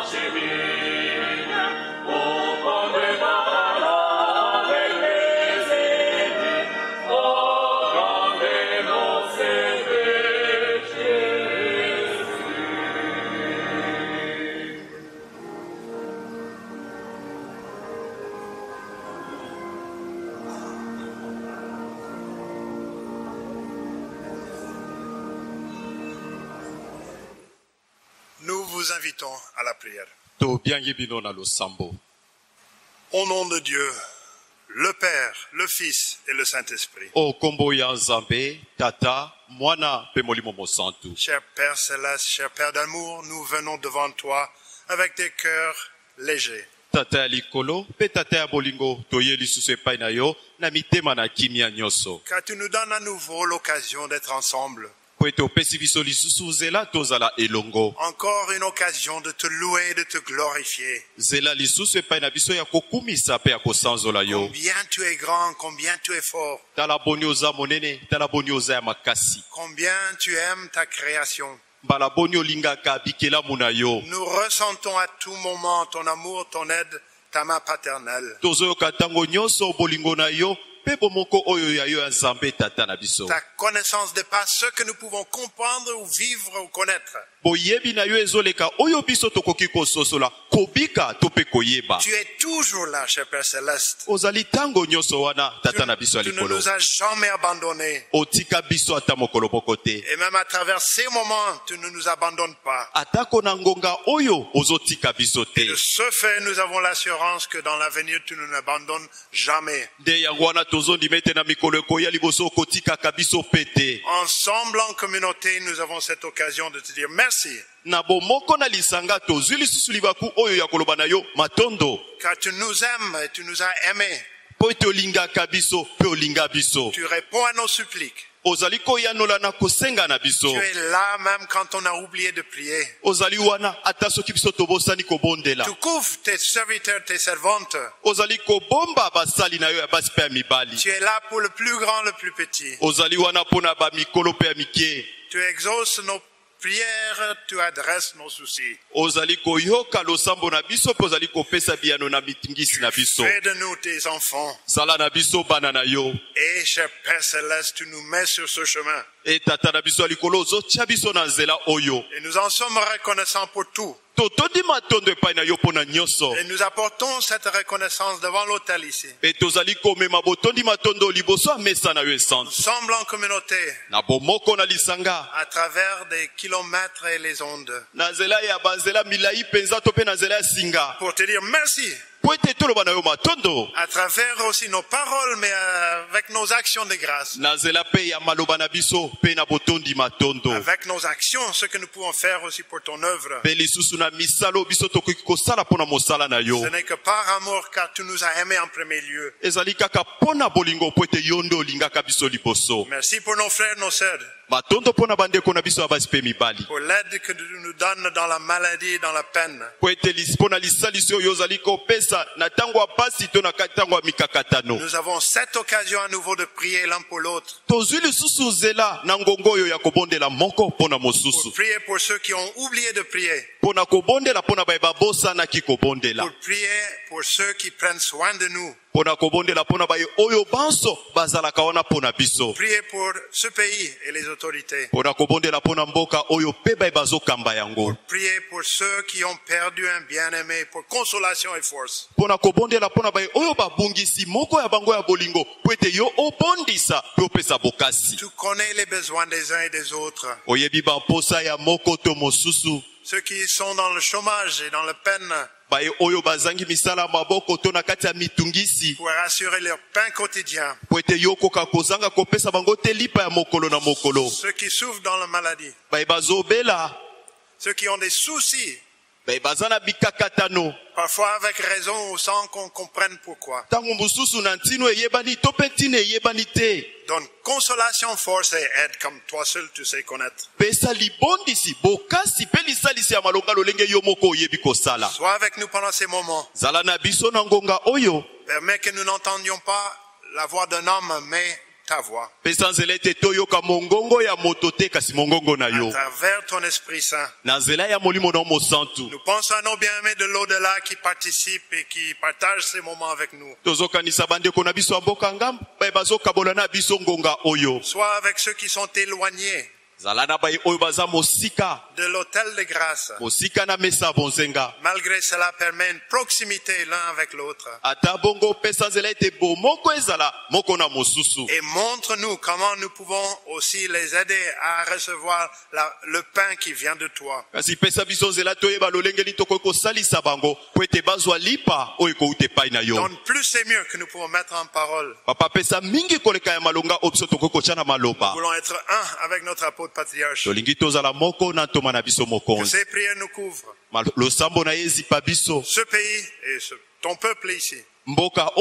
Nous vous invitons à la prière. Au nom de Dieu, le Père, le Fils et le Saint-Esprit. Cher Père Céleste, cher Père d'amour, nous venons devant toi avec des cœurs légers. Car tu nous donnes à nouveau l'occasion d'être ensemble. Encore une occasion de te louer et de te glorifier. Combien tu es grand, combien tu es fort. Combien tu aimes ta création. Nous ressentons à tout moment ton amour, ton aide, ta main paternelle. Ta connaissance dépasse ce que nous pouvons comprendre ou vivre ou connaître. Tu es toujours là, cher Père Céleste. Tu ne nous as jamais abandonnés. Et même à travers ces moments, tu ne nous abandonnes pas. Et de ce fait, nous avons l'assurance que dans l'avenir, tu ne nous abandonnes jamais. Ensemble en communauté, nous avons cette occasion de te dire merci. Car tu nous aimes et tu nous as aimés. Tu réponds à nos suppliques. Tu es là même quand on a oublié de prier. Tu couvres tes serviteurs, tes servantes. Tu es là pour le plus grand, le plus petit. Tu exauces nos prières, tu adresses nos soucis. Fais de nous tes enfants. Et cher Père Céleste, tu nous mets sur ce chemin. Et nous en sommes reconnaissants pour tout. Et nous apportons cette reconnaissance devant l'autel ici. Ensemble en communauté, à travers des kilomètres et les ondes, pour te dire merci. À travers aussi nos paroles, mais avec nos actions de grâce. Avec nos actions, ce que nous pouvons faire aussi pour ton œuvre. Ce n'est que par amour, car tu nous as aimés en premier lieu. Merci pour nos frères, nos sœurs. Pour l'aide que tu nous donnes dans la maladie, dans la peine. Nous avons cette occasion à nouveau de prier l'un pour l'autre. Pour prier pour ceux qui ont oublié de prier. Pour prier pour ceux qui prennent soin de nous. Priez pour ce pays et les autorités. Priez pour ceux qui ont perdu un bien-aimé pour consolation et force. Tu connais les besoins des uns et des autres. Ceux qui sont dans le chômage et dans la peine. Pour assurer leur pain quotidien. Ceux qui souffrent dans la maladie. Ceux qui ont des soucis. Parfois avec raison ou sans qu'on comprenne pourquoi. Donne consolation, force et aide comme toi seul tu sais connaître. Sois avec nous pendant ces moments. Permets que nous n'entendions pas la voix d'un homme, mais ta voix. À travers ton Esprit Saint. Nous pensons à nos bien-aimés de l'au-delà qui participent et qui partagent ces moments avec nous. Soit avec ceux qui sont éloignés de l'autel de grâce. Malgré cela, permet une proximité l'un avec l'autre. Et montre-nous comment nous pouvons aussi les aider à recevoir le pain qui vient de toi. Donc plus et mieux que nous pouvons mettre en parole. Nous voulons être un avec notre apôtre patriarche. Que ces prières nous couvrent. Ce pays et ton peuple ici. Je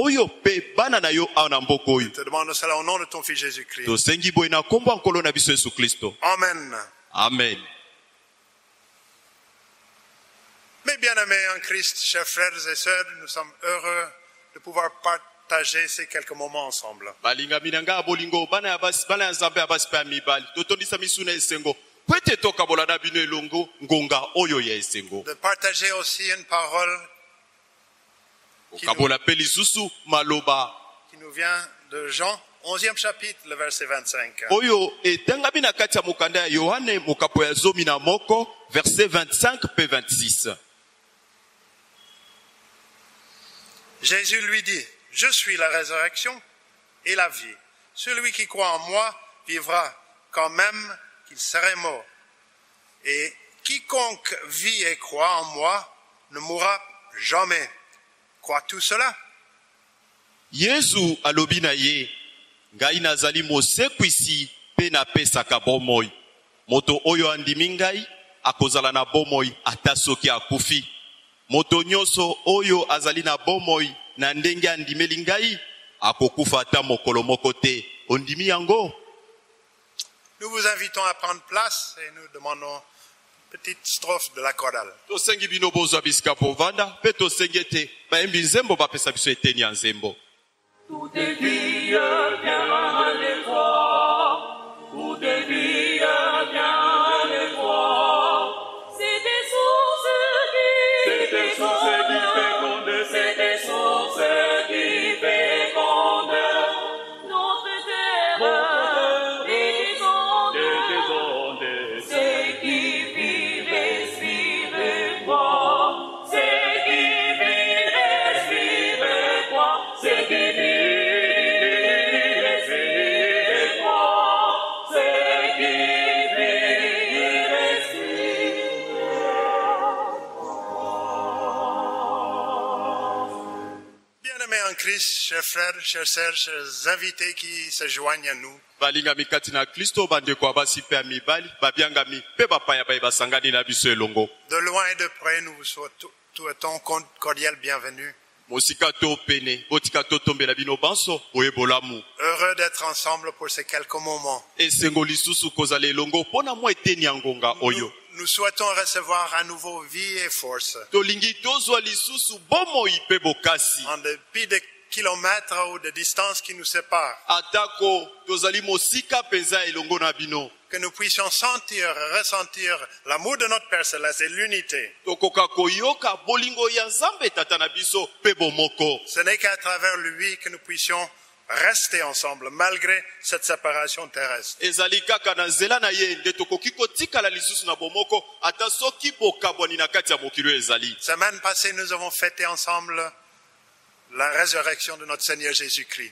te demande cela au nom de ton Fils Jésus-Christ. Amen. Amen. Mes bien-aimés en Christ, chers frères et sœurs, nous sommes heureux de pouvoir partager ces quelques moments ensemble. De partager aussi une parole qui nous vient de Jean, 11e chapitre, le verset 25. Verset 25 et 26. Jésus lui dit, je suis la résurrection et la vie. Celui qui croit en moi vivra quand même qu'il serait mort. Et quiconque vit et croit en moi ne mourra jamais. Crois-tu cela? Yesu alobi na ye, ngai nazali mosekwisi pe napesaka bomoi. Moto oyo andimi ngai akozala na bomoi ata soki akufi. Moto nyonso oyo azali na bomoi na ndenge andimeli ngai akokufa ata mokolo moko te. Ondimi yango? Nous vous invitons à prendre place et nous demandons une petite strophe de la chorale. Tosengi bino bozwa bisika povanda pe tosenge te bayembi nzembo bapesa biso eteni ya nzembo. Tout est vie vient de toi, tout est vie vient de toi. C'est des sources qui fécondent, c'est des sources qui fécondent. Notre terre des ondes, c'est qui vit, respire toi. C'est qui vit, respire toi. C'est qui vit. Christ, chers frères, chers sœurs, chers invités qui se joignent à nous. De loin et de près, nous vous souhaitons cordial bienvenue. Heureux d'être ensemble pour ces quelques moments. Nous souhaitons recevoir à nouveau vie et force. En dépit des kilomètres ou de distances qui nous séparent. Que nous puissions ressentir l'amour de notre Père Céleste et l'unité. Ce n'est qu'à travers lui que nous puissions rester ensemble malgré cette séparation terrestre. Semaine passée, nous avons fêté ensemble la résurrection de notre Seigneur Jésus-Christ.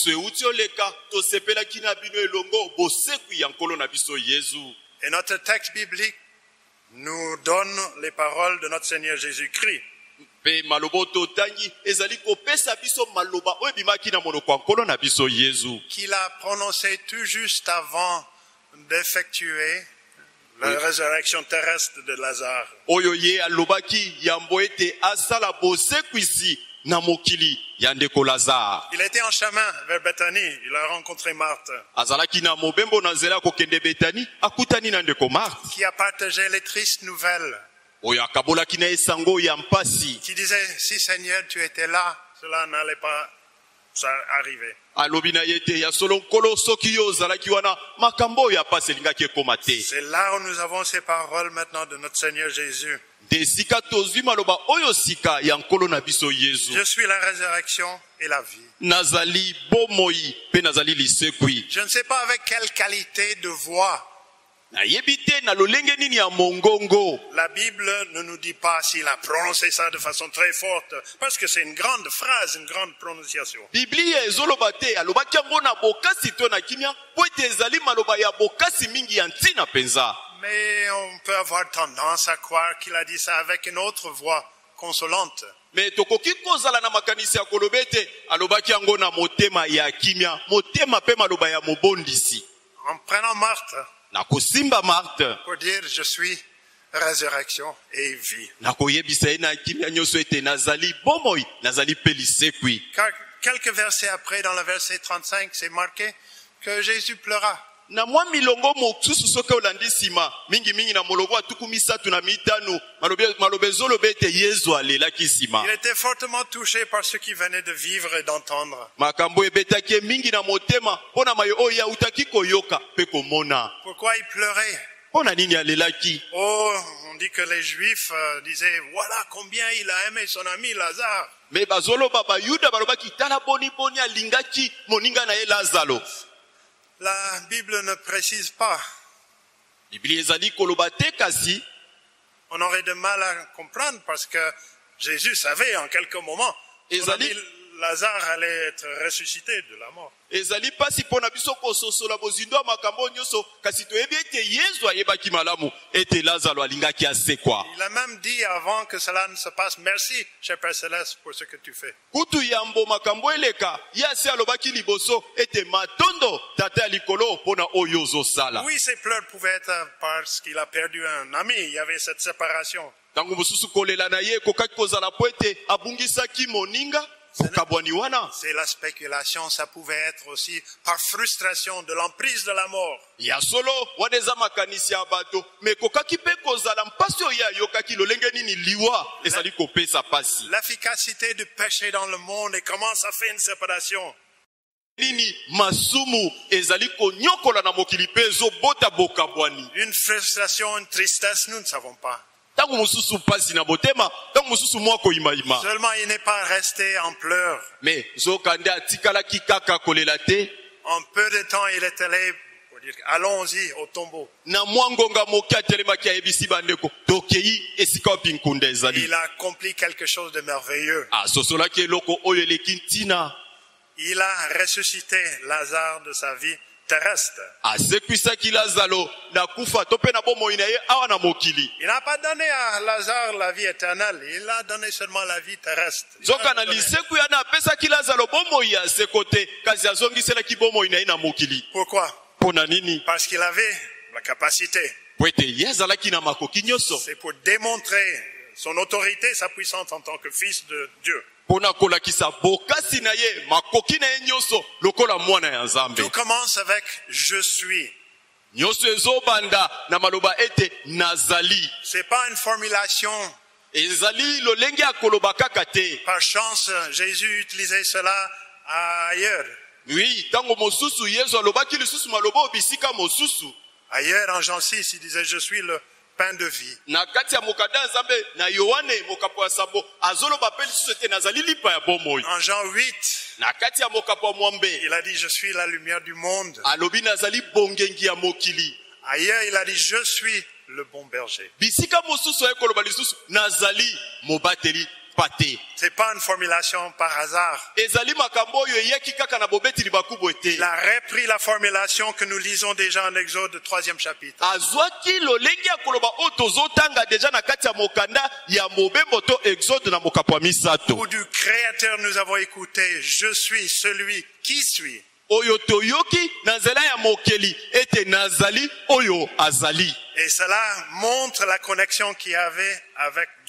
Et notre texte biblique nous donne les paroles de notre Seigneur Jésus-Christ. Qu'il a prononcé tout juste avant d'effectuer la résurrection terrestre de Lazare. Il était en chemin vers Bethanie, il a rencontré Marthe, qui a partagé les tristes nouvelles, qui disait, si Seigneur tu étais là, cela n'allait pas ça arrivait. alobi na ye te ya solo nkolo soki yo ozalaki wana makambo oyo ya pasi elingaki ekoma te. C'est là où nous avons ces paroles maintenant de notre Seigneur Jésus. De sika tozwi maloba oyo sika ya nkolo na biso Yesu. Je suis la résurrection et la vie. Nazali bomoi pe nazali lisekwi. Je ne sais pas avec quelle qualité de voix. Nayebi te na lolenge nini ya mongongo. La Bible ne nous dit pas s'il a prononcé ça de façon très forte, parce que c'est une grande phrase, une grande prononciation. Biblia ezoloba te alobaki yango na bokasi to na kimia po ete ezali maloba ya bokasi mingi ya ntina penza. Mais on peut avoir tendance à croire qu'il a dit ça avec une autre voix consolante. Mais tokoki kozala na makanisi ya koloba ete alobaki yango na motema ya kimia, motema pe maloba ya mobondisi. En prenant Marthe Na kosimba Marthe pour dire je suis résurrection et vie. na koyebisa ye na kimia nyonso ete nazali bomoi nazali pe lisekwi. Car quelques versets après, dans le verset 35, c'est marqué que Jésus pleura. Na mwa milongo mosusu soki olandi nsima mingi na molongo atuku misatu na mitano maloba ezoloba ete Yesu alelaki nsima. Il était fortement touché par ce qu'il venait de vivre et d'entendre. Makambo ebetaki mingi na motema mpona mayo oyo autaki koyoka pe komona. Pourquoi il pleurait? Mpona nini alelaki? Oh, on dit que les Juifs disaient, voilà combien il a aimé son ami Lazare. Me bazoloba bayuda balobaki tala boni alingaki moninga na ye Lazaro. La Bible ne précise pas. Biblia ezali koloba te kasi On aurait de mal à comprendre parce que Jésus savait en quelques moments que son ami Lazare allait être ressuscité de la mort. ezali pasi mpona biso kososola bozindo ya makambo nyonso kasi toyebi ete Yesu ayebaki malamu ete Lazaro alingaki asekwa. Il a même dit avant que cela ne se passe, merci, cher Père Céleste, pour ce que tu fais. Kutu yambo makambo eleka ye asi alobaki liboso ete matondo tata ya likolo mpona oyo ozosala. Oui, ses pleurs pouvaient être parce qu'il a perdu un ami. Il y avait cette séparation. Tango mosusu kolela na ye kokaki kozala po ete abungisaki moninga kokabwani wana. C'est la spéculation, ça pouvait être aussi par frustration de l'emprise de la mort. Ya solo wana eza makanisi ya bato me kokaki pe kozala mpasi oyo ayokaki lolenge nini liwa ezali kopesa pasi. L'efficacité du péché dans le monde et comment ça fait une séparation. Nini masumu ezali konyokola na mokili pe ezobota bokabwani. Une frustration, une tristesse, nous ne savons pas. Tango mosusu pasi na botema tango mosusu mwa koyimayima. Seulement, il n'est pas resté en pleurs. Me zokande atikalaki kaka kolela te. En peu de temps, il est allé pour dire allons-y au tombeau. Na mwa ngonga moki atelemaki ayebisi bandeko tokei esika opi nkunda ezali. Il a accompli quelque chose de merveilleux. Asosolaki eloko oyo eleki ntina. Il a ressuscité Lazare de sa vie terrestre. Asekwisaki Lazaro na kufa to pe na bomoi na ye awa na mokili. Il n'a pas donné à Lazare la vie éternelle, il a donné seulement la vie terrestre. Zoka na liseku yana apesaki Lazaro bomoi ya sekote kasi azongiselaki bomoi na ye na mokili. Pourquoi? Pona nini? Parce qu'il avait la capacité. Po ete ye azalaki na makoki nyonso. C'est pour démontrer son autorité, sa puissance en tant que fils de Dieu. Pona kolakisa bokasi na ye makoki na ye nyonso lokola mwana ya Nzambe. Tout commence avec je suis. Nyonso ezobanda na maloba ete nazali. C'est pas une formulation. Ezali lolenge ya koloba kaka te. Par chance, Jésus utilisait cela ailleurs. Oui, tango mosusu Yesu alobaki lisusu maloba obisika mosusu. Ailleurs, en Jean 6, il disait je suis le pain de vie. Na kati ya mokada Nzambe na Yohane mokapo ya sambo azoloba pe lisusu ete nazali lipa ya bomoi. En Jean 8, Na kati ya mokapo ya mwambe il a dit je suis la lumière du monde. alobi nazali bongengi ya mokili. Ailleurs, il a dit je suis le bon berger. Bisika mosusu ekoloba lisusu nazali mobateli pate. C'est pas une formulation par hasard. Ezali makambo oyo eyaki kaka na bobeti libakubo ete. Il a repris la formulation que nous lisons déjà en Exode 3e chapitre. Azwaki lolenge ya koloba oyo tozotanga deja na kati ya mokanda ya mobembo to Exode na mokapo ya misato. Où du Créateur nous avons écouté, je suis celui qui suis. Oyo toyoki na nzela ya mokeli ete nazali oyo azali. Et cela montre la connexion qu'il y avait avec Dieu.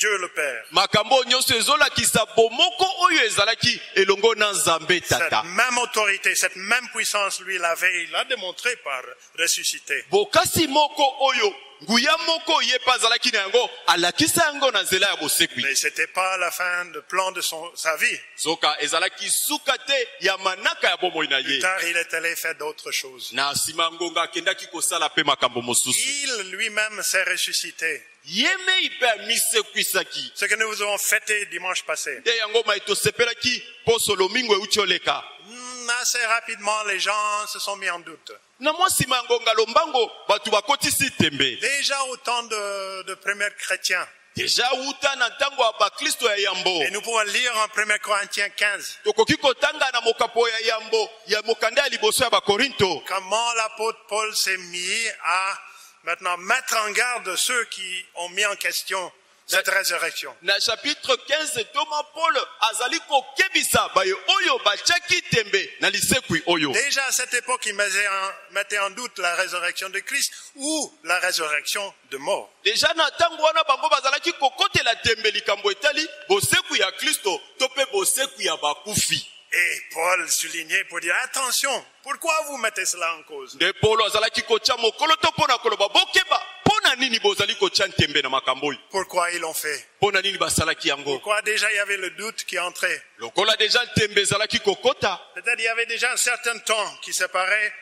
Dieu le Père. makambo nyonso ezolakisa bomoko oyo ezalaki elongo na Nzambe Cette Tata. même autorité, cette même puissance, lui l'avait, il l'a démontré par ressuscité. Bokasi moko oyo nguya moko ye pa azalaki na yango alakisa yango na nzela ya bosekwi. Mais c'était pas la fin de plan de sa vie. Zoka ezalaki suka te ya manaka ya bomoi na Plus ye. tard, il est allé faire d'autres choses. Na nsima ngonga akendaki kosala pe makambo mosusu. Il lui-même s'est ressuscité. Yeme ipe amisekwisaki. Ce que nous avons fêté dimanche passé. Nde yango mai tosepelaki poso lomingo euti oleka. Assez rapidement, les gens se sont mis en doute. Na mwa nsima ya ngonga lombango batu bakotisi tembe. Déjà au temps de premiers chrétiens. Deja uta na ntango ya bakristo ya yambo. Et nous pouvons lire en 1 Corinthiens 15 Tokoki kotanga na mokapo ya yambo ya mokanda ya liboso ya bakorinto. comment l'apôtre Paul s'est mis à maintenant mettre en garde ceux qui ont mis en question cette résurrection. Na chapitre 15 Thomas Paul azali kokebisa baye oyo bachaki tembe na lisekwi oyo. Déjà à cette époque, il mettait en doute la résurrection de Christ ou la résurrection de mort. Deja na ntango wana bango bazalaki kokotela tembe likambo etali bosekwi ya Kristo to pe bosekwi ya bakufi. Et Paul soulignait pour dire attention, pourquoi vous mettez cela en cause? De Paulo azalaki kotia mokolo to pona koloba bokeba pona nini bozali kotia tembe na makambo. Pourquoi ils l'ont fait? Pona nini basalaki yango. Pourquoi déjà il y avait le doute qui entrait? Lokola deja tembe zalaki kokota. Peut-être il y avait déjà un certain temps qui séparait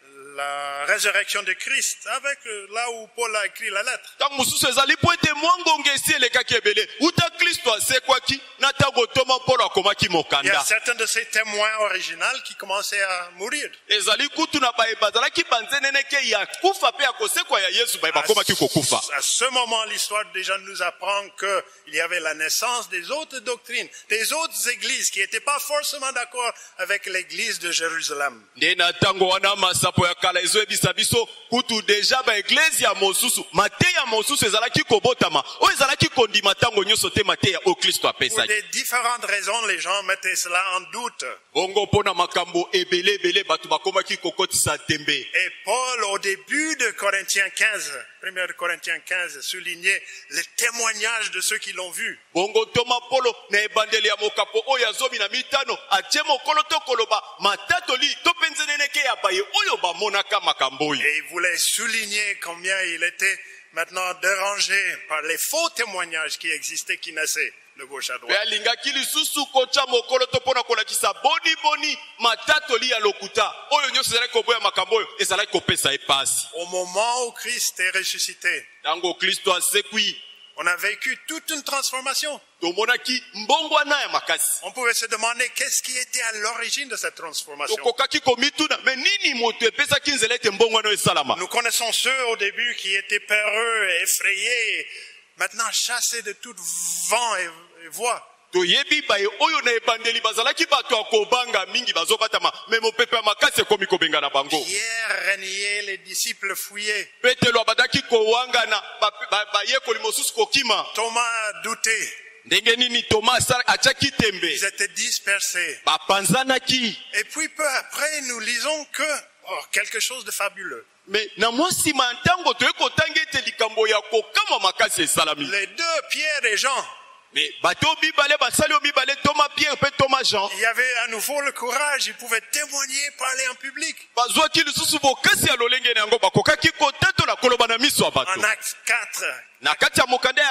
la résurrection de Christ avec là où Paul a écrit la lettre. Tango mususu ezali po ete mwangonge esi elekaki ebele uta Kristo asekwaki na tango Thomas Paulo akomaki Il y a mokanda. certains de ces témoins originaux qui commençaient à mourir. Ezali kutu na baye bazalaki banzeneneke ya kufa pe ya kosekwa ya Yesu baye bakomaki kokufa. À ce moment, l'histoire déjà nous apprend qu'il y avait la naissance des autres doctrines, des autres églises qui n'étaient pas forcément d'accord avec l'église de Jérusalem. Nde na tango wana masapo ya kala ezoyebisa biso kutu deja ba eglise ya mosusu mateya mosusu ezalaki kobotama oyo ezalaki kondima tango nyonso te mateya o Kristo Pour apesaki. des différentes raisons, les gens mettaient cela en doute. Bongo pona makambo ebele batu bakomaki kokotisa tembe. Et Paul, au début de Corinthiens 15, 1 Corinthiens 15, soulignait le témoignage de ceux qui l'ont vu. Bongo Thomas Paulo na ebandeli ya mokapo oyo azomi na mitano atie mokolo to koloba matatoli to penzeneneke ya baye oyo bamonaka makambo oyo. Et il voulait souligner combien il était maintenant dérangé par les faux témoignages qui existaient, qui naissaient de gauche à Pe droite. alingaki lisusu kotia mokolo to pona kolakisa boni matatoli ya lokuta oyo nyonso ezalaki koboya makambo oyo ezalaki kopesa epasi. Au moment où Christ est ressuscité, Tango Kristo asekwi on a vécu toute une transformation. tomonaki mbongwana ya makasi. On pouvait se demander qu'est-ce qui était à l'origine de cette transformation. Tokokaki komituna me nini moto epesaki nzela ete mbongwana oyo esalama. Nous connaissons ceux au début qui étaient peureux, effrayés, maintenant chassés de tout vent et voie. Toyebi baye oyo na ebandeli bazalaki bato ya kobanga mingi bazobatama me mopepe ya makasi ekomi kobenga na bango. Pierre reniait, les disciples fouillaient. Petelo abadaki kowangana bayekoli mosusu kokima. Thomas doutait. Ndenge nini Thomas atiaki tembe. Ils étaient dispersés. Bapanzanaki. Et puis peu après, nous lisons que quelque chose de fabuleux. Mais na mwa nsima ntango toye kotanga ete likambo ya kokama makasi esalami. Les deux, Pierre et Jean, Mais bato bibale basali bibale Thomas Pierre pe Thomas Jean. il y avait à nouveau le courage, ils pouvaient témoigner, parler en public. Bazwaki lisusu bokasi ya lolenge na yango bakokaki kotatola koloba na miso ya bato. En Acte 4, Na kati ya mokanda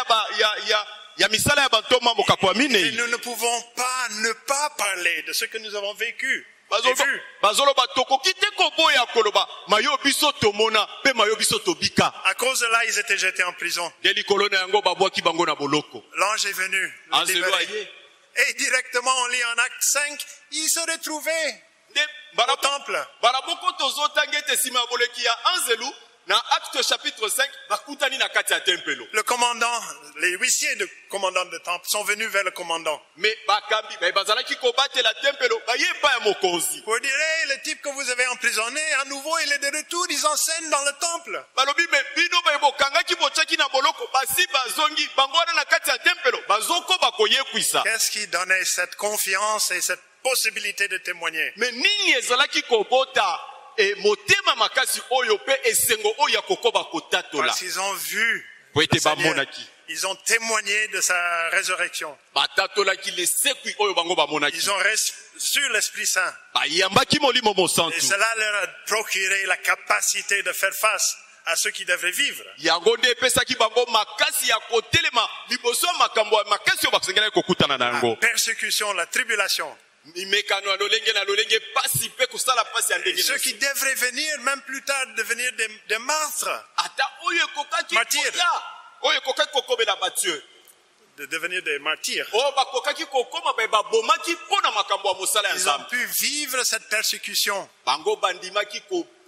ya misala ya bantoma mokapo ya et minei. nous ne pouvons pas ne pas parler de ce que nous avons vécu et vu. Bazoloba tokoki te koboya koloba mayo biso tomona pe mayo biso tobika. À cause de là, ils étaient jetés en prison. De likolo na yango babwaki bango na boloko. L'ange est venu les Anzelo libérer. aye. Et directement, on lit en Acte 5, ils se retrouvaient De au temple. baraboko tozotanga ete sima ya boleki ya Anzelu na Acte chapitre 5 bakutani na kati ya tempelo. Le commandant, les huissiers de commandant de temple sont venus vers le commandant. Mais bakambi bazalaki kobatela tempelo baye pa ya mokonzi. Pour dire, hey, le type que vous avez emprisonné, à nouveau, il est de retour, ils enseignent dans le temple. Balobi me bino bayebokangaki bochaki na boloko basi bazongi bango wana na kati ya tempelo bazoko bakoyekwisa. Qu'est-ce qui donnait cette confiance et cette possibilité de témoigner? Mais nini ezalaki kobota e motema makasi oyo pe esengo oyo ya kokoba kotatola. Parce qu'ils ont vu Po le ete Seigneur. bamonaki. Ils ont témoigné de sa résurrection. batatolaki lisekwi oyo bango bamonaki Ils ont reçu l'Esprit Saint. bayambaki molimo mosantu Et cela leur a procuré la capacité de faire face à ceux qui devraient vivre. yango nde epesaki bango makasi ya kotelema liboso ya makambo ya makasi oyo basengelaki kokutana na La yango persécution, la tribulation. mimekano ya lolenge na lolenge pasi mpe kosala pasi ya Et ndenge ceux na qui devraient venir, même plus tard, devenir des martyrs, ata oyo ekokaki Martyr. koya oyo ekokaki kokobela batieu de devenir des martyrs. oyo bakokaki kokoma baye babomaki mpo na makambo ya mosala ya Ils ont nzambe pu vivre cette persécution bango bandimaki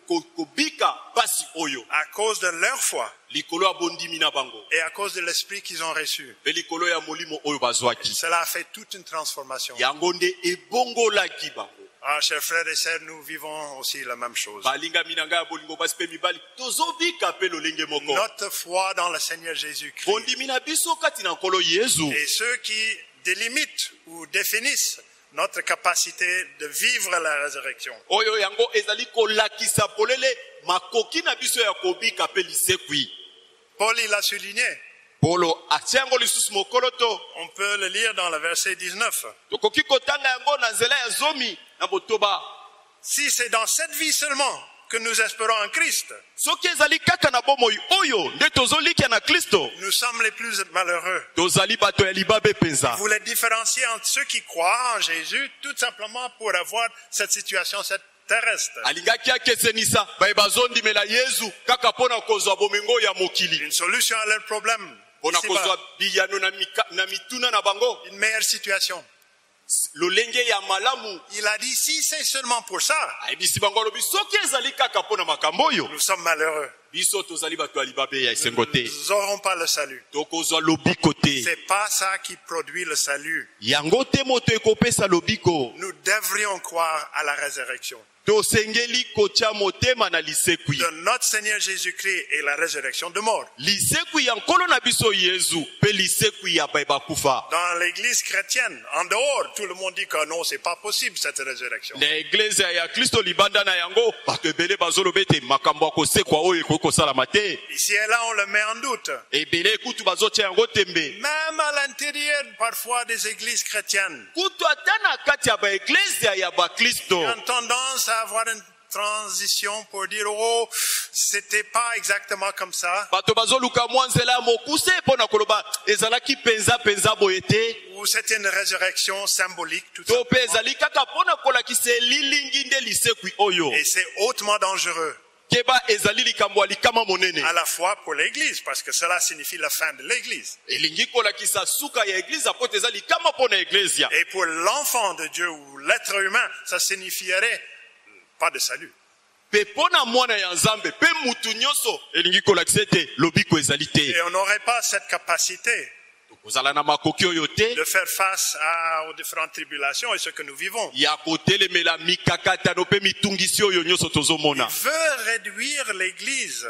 kobika pasi oyo à cause de leur foi likolo ya bondimi na bango et à cause de l'esprit qu'ils ont reçu. mpe likolo ya molimo oyo bazwaki Cela a fait toute une transformation. yango nde ebongolaki bango Ah, chers frères et sœurs, nous vivons aussi la même chose. balingami na ngai ya bolingo basi mpe mibali tozobika mpe lolenge moko Notre foi dans le Seigneur Jésus-Christ bondimi na biso kati na nkolo yezu et ceux qui délimitent ou définissent notre capacité de vivre la résurrection. oyo yango ezali kolakisa polele makoki na biso ya kobika mpe lisekwi Paul, il a souligné, polo atia yango lisusu mokolo to on peut le lire dans le verset 19. tokoki kotanga yango na nzela ya zomi na botoba Si c'est dans cette vie seulement que nous espérons en Christ, soki ezali kaka na bomoi oyo nde tozolikia na kristo nous sommes les plus malheureux. tozali bato ya libabe penza Vous les différenciez entre ceux qui croient en Jésus, tout simplement pour avoir cette situation, cette terrestre. alingaki akesenisa baye bazondimela yezu kaka mpo na kozwa bomengo ya mokili Une solution à leurs problèmes, mpo na ici-bas, kozwa biyano na mituna na bango une meilleure situation. lolenge ya malamu Il a dit, si c'est seulement pour ça, ayebisi bango alobi soki ezali kaka mpo na makambo oyo nous sommes malheureux. biso tozali bato ya libabe ya esengo te Nous n'aurons pas le salut. tokozwa lobiko te C'est pas ça qui produit le salut. yango te moto ekopesa lobiko Nous devrions croire à la résurrection tosengeli kotia motema na lisekwi de notre Seigneur Jésus-Christ et la résurrection de mort. lisekwi ya nkolo na biso yezu mpe lisekwi ya baye bakufa Dans l'église chrétienne, en dehors, tout le monde dit que non, c'est pas possible cette résurrection. na eglise ya kristo libanda na yango bato ebele bazoloba ete makambo ya kosekwa oyo ekoki kosalama te Ici et là, on le met en doute. ebele kutu bazotia yango tembe Même à l'intérieur, parfois, des églises chrétiennes, kutu ata na kati ya baeglise ya bakristo il y a une tendance à avoir une transition pour dire, oh, c'était pas exactement comme ça. bato bazoluka mwa nzela ya mokuse mpo na koloba ezalaki penza boye te Ou c'était une résurrection symbolique, tout to mpe ça. ezali kaka mpo na kolakisa elilingi nde lisekwi oyo Et c'est hautement dangereux, keba ezali likambo ya likama monene à la fois pour l'église, parce que cela signifie la fin de l'église. elingi kolakisa suka ya eglize apo te eza likama mpo na eglezia Et pour l'enfant de Dieu ou l'être humain, ça signifierait pas de salut. mpe mpo na mwana ya nzambe mpe mutu nyonso elingi kolakisa ete lobiko ezali te Et on n'aurait pas cette capacité kozala na makoki oyo te de faire face aux différentes tribulations et ce que nous vivons. ya kotelemela mikakatano mpe mitungisi oyo nyonso tozomona Veut réduire l'église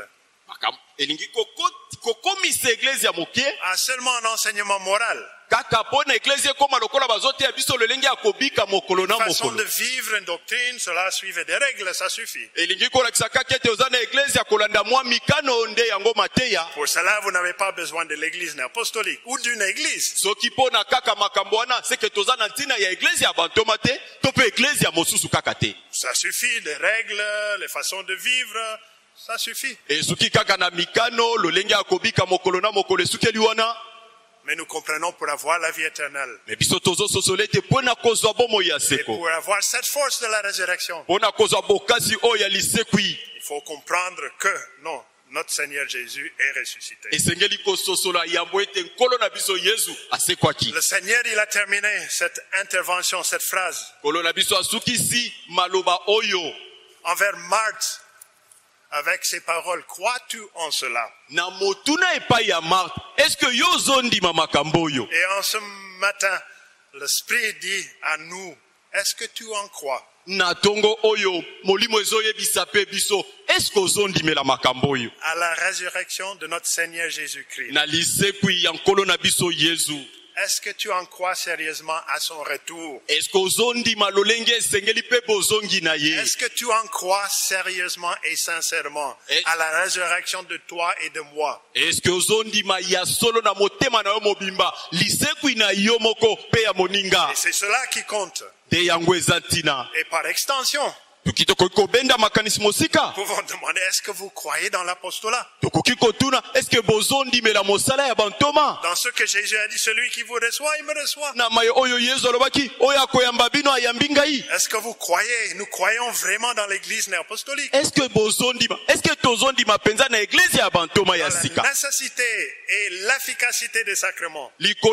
elingi kokomisa eglise ya moke à seulement un enseignement moral, kaka mpo na eglise ekoma lokola bazoteya biso lolenge ya kobika mokolo na façon de mokolo vivre une doctrine, cela suivait des règles, ça suffit. elingi kolakisa kaka ete oza na eglise ya kolanda mwa mikano nde yango mateya Pour cela, vous n'avez pas besoin de l'église apostolique ou d'une église. soki mpo na kaka makambo wana seke toza na ntina ya eglise ya bantoma te to mpe eglise ya mosusu kaka te Ça suffit, les règles, les façons de vivre, ça suffit. esuki kaka na mikano lolenge ya kobika mokolo na mokolo esukeli wana Mais nous comprenons pour avoir la vie éternelle me biso tozososola ete mpo na kozwa bomoi ya et seko pour avoir cette force de la résurrection, mpo na kozwa bokasi oyo ya lisekwi il faut comprendre que non, notre Seigneur Jésus est ressuscité. esengeli kososola yambo ete nkolo na biso yezu asekwaki Le Seigneur, il a terminé cette intervention, cette phrase nkolo na biso asukisi maloba oyo envers Marthe avec ces paroles. Crois-tu en cela? na motuna epai ya marte eske yo ozondima makambo oyo Et en ce matin, l'Esprit dit à nous, est-ce que tu en crois? na tongo oyo molimo ezoyebisa mpe biso eske ozondimela makambo oyo À la résurrection de notre Seigneur Jésus-Christ. na lisekwi ya nkolo na biso yezu Est-ce que tu en crois sérieusement à son retour? Est-ce Est-ce que tu en crois sérieusement et sincèrement à la résurrection de toi et de moi? Est-ce que Et c'est cela qui compte. et Et par extension, nous pouvons demander, est-ce que vous croyez dans l'apostolat? Dans ce que Jésus a dit, celui qui vous reçoit, il me reçoit. Est-ce que vous croyez? Nous croyons vraiment dans l'église néapostolique. Est-ce que La nécessité et l'efficacité des sacrements.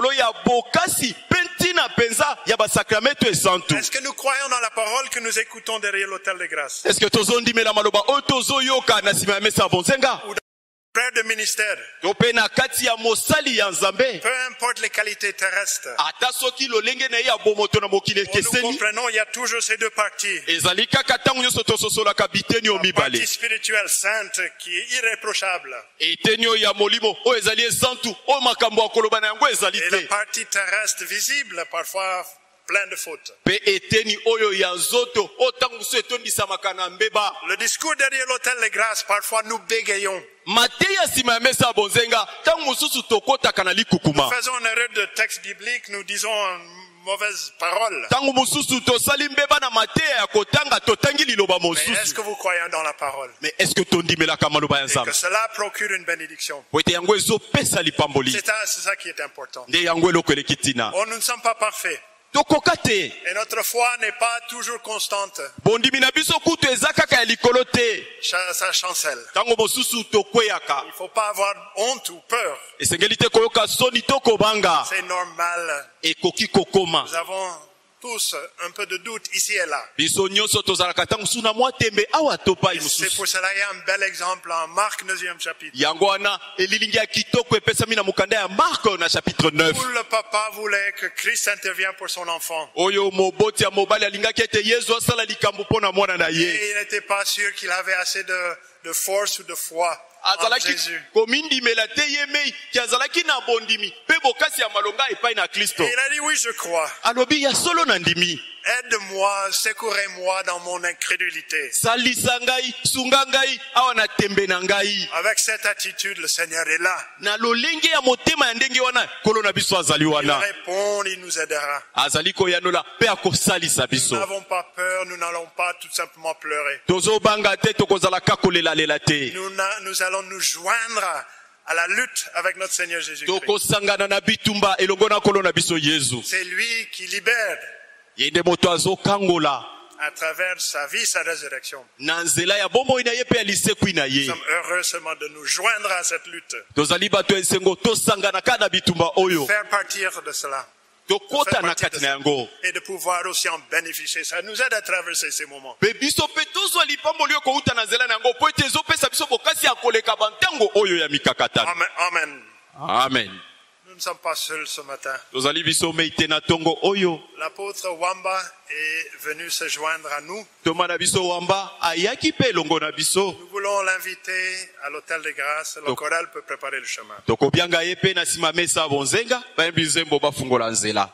Est-ce que nous croyons dans la parole que nous écoutons derrière l'autel de grâce? est-ce que tozondimela maloba oyo tozoyoka na nsima ya mesa ya bonzenga Ou dans le frère de ministère? to mpe na kati ya mosali ya nzambe Peu importe les qualités terrestres. ata soki lolenge na ye ya bomoto na mokili Nous ekeseni comprenons, il y a toujours ces deux parties. ezali kaka ntango nyonso tososolaka biteni oyo La mibale partie spirituelle sainte qui est irréprochable. eteni oyo ya molimo oyo ezali esantu oyo makambo ya koloba na yango ezali Et la te partie terrestre visible, parfois plein de fautes. mpe eteni oyo ya nzoto oyo ntango mosusu etondisamaka na mbeba Le discours derrière l'autel de grâce, parfois nous bégayons. mateyi ya nsima ya mesa ya bonzenga ntango mosusu tokotaka na Nous likukuma faisons une erreur de texte biblique, nous disons une mauvaise parole. ntango mosusu tosali mbeba na mateya ya kotanga totangi liloba Mais est-ce mosusu que vous croyez dans la parole? mais est-ce que tondimelaka maloba ya Et que nzambe cela procure une bénédiction. po ete yango ezopesa lipamboli C'est ça qui est important. nde yango eloko eleki ntina Oh, nous ne sommes pas parfaits. tokoka te Et notre foi n'est pas toujours constante. bondimi na biso kutu eza kaka ya likolo te Ça chancelle. ntango mosusu tokweyaka Il ne faut pas avoir honte ou peur. esengeli te koyoka soni to kobanga C'est normal. ekoki kokoma Nous avons tous un peu de doute ici et là. biso nyonso tozalaka ntango mosusu na mwa tembe awa to pai C'est mosusu pour cela qu'il y a un bel exemple en Marc 9e chapitre. yango wana elilingi ya kitoko epesami na mokanda ya marko na chapitre 9 Où le papa voulait que Christ intervienne pour son enfant. oyo moboti ya mobali alingaki ete yesu asala likambo mpo na mwana na ye Et il n'était pas sûr qu'il avait assez de force ou de foi en azalaki Jésus. komindimela te ye mei ki azalaki na bondimi mpe bokasi ya malonga epai na kristo Et il a dit, oui, je crois. alobi ya solo na ndimi Aide-moi, secourez-moi dans mon incrédulité. salisa ngai sunga ngai awa na tembe na ngai Avec cette attitude, le Seigneur est là. na lolenge ya motema ya ndenge wana nkolo na biso azali Il wana répond, il nous aidera. azali koyanola mpe akosalisa Nous biso n'avons pas peur, nous n'allons pas tout simplement pleurer. tozobanga te tokozalaka kolelalela te Nous allons nous joindre à la lutte avec notre Seigneur Jésus-Christ. tokosangana na bitumba elongo na nkolo na biso yesu C'est lui qui libère ye nde moto azokangola à travers sa vie, sa résurrection. na nzela ya bomoi na ye mpe ya lisekwi na Nous ye sommes heureux seulement de nous joindre à cette lutte. tozali bato ya esengo tosangana kaka na bitumba oyo Faire partir de cela. tokota na kati na yango Et de pouvoir aussi en bénéficier. Ça nous aide à traverser ces moments. mpe biso mpe tozwa lipamboli oyo kouta na nzela na yango mpo ete ezopesa biso bokasi ya koleka bantango oyo ya mikakatano Amen. Amen. amen Nous ne sommes pas seuls ce matin. tozali biso mei te na ntongo oyo L'apôtre Wamba est venu se joindre à nous. toma na biso wamba ayaki mpe elongo na biso Nous voulons l'inviter à l'hôtel de grâce. Le chorale peut préparer le chemin. tokobianga ye mpe na nsima mesa ya bonzenga bayembi nzembo bafungola nzela